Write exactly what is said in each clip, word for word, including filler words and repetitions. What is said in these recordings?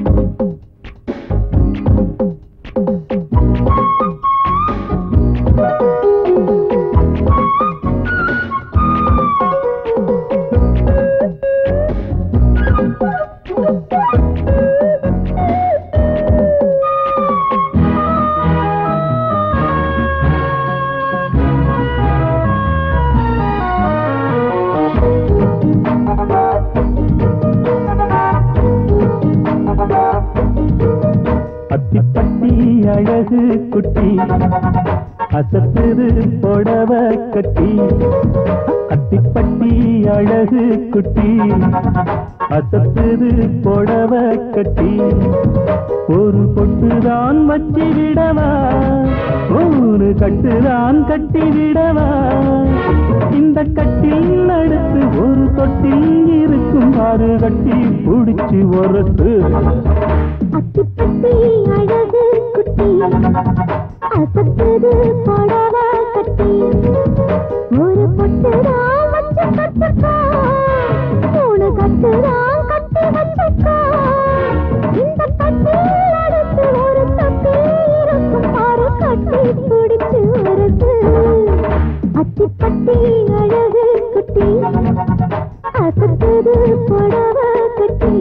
அழகு குட்டி அசத்துது புடவ கட்டி அத்திப்பட்டி அழகு குட்டி அசத்துது புடவ கட்டி ஒரு பொட்டுதான் வச்சு விடவா ஒரு கட்டுதான் கட்டி விடவா இந்த கட்டில் அடுத்து ஒரு தொட்டில் இருக்கும் ஆறு கட்டி பிடிச்சு ஒரத்து அத்திப்பட்டி அழகு குட்டி அசத்துது புடவ கட்டி ஒரு பொட்டுதான் வச்சு கட்டுக்கா மூணு கட்டுதான் கட்டி வச்சுக்கா இந்த கட்டில் அடுத்து ஒரு தொட்டில் இருக்கும் ஆறு கட்டி பிடிச்சு ஒரத்து அத்திப்பட்டி அழகு குட்டி அசத்துது புடவ கட்டி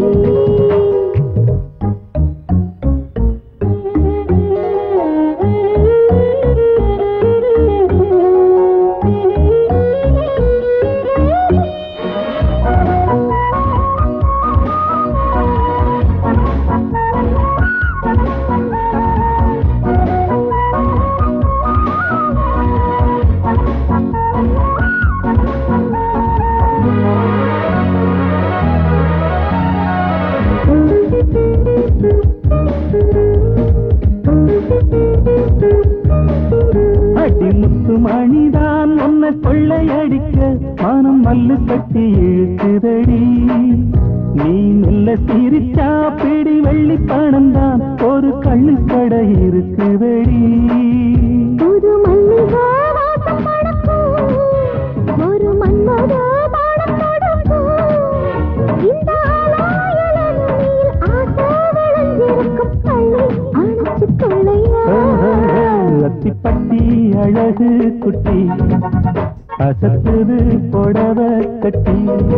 அடிமுத்து மணிதான் உன்னை கொள்ளையடிக்க மனம் மல்லு கட்டி இழுக்குதடி நீ மெல்ல சிரிச்சா பிடி வெள்ளி பணம்தான் ஒரு கள்ளு கடை இருக்குதடி புது மல்லிகா வாசம் மணக்கும் ஒரு மன்மத பாடம் கொடுக்கும் இந்த ஆலாயலனில் ஆசை விளைஞ்சிருக்கும் கள்ளை அணைச்சு கொள்ளையா அத்திப்பட்டி அழகு குட்டி அசத்துது புடவ கட்டி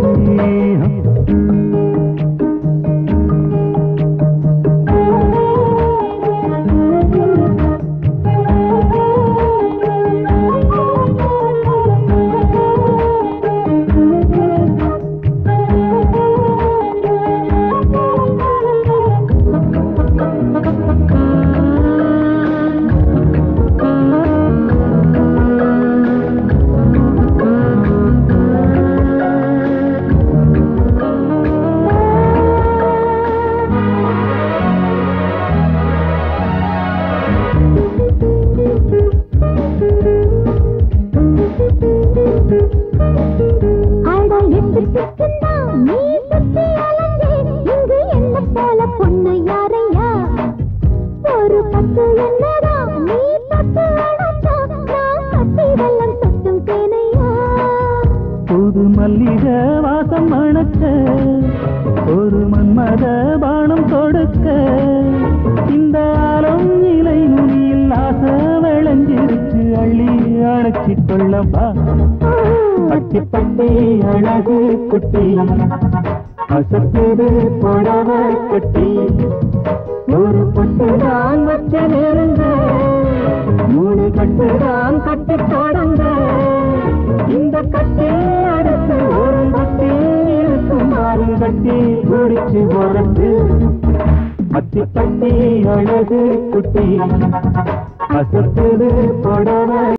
புது மல்லிக வாசம் மணக்க ஒரு மன்மத பானம் கொடுக்க இந்த ஆலம் இலை நுனியில் ஆசை விளைஞ்சிருச்சு அள்ளி அணைச்சி கொள்ளப்பா அத்திப்பட்டி அழகு குட்டி அசத்துது புடவ கட்டி ஒரு பொட்டுதான் வச்ச நெருங்க மூணு கட்டுதான் கட்டி தொடங்க இந்த கட்டில் அடுத்து ஒரு கட்டி இருக்கும் ஆறு கட்டி பிடிச்சு ஒரத்து அத்திப்பட்டி அழகு குட்டி அசத்துது புடவ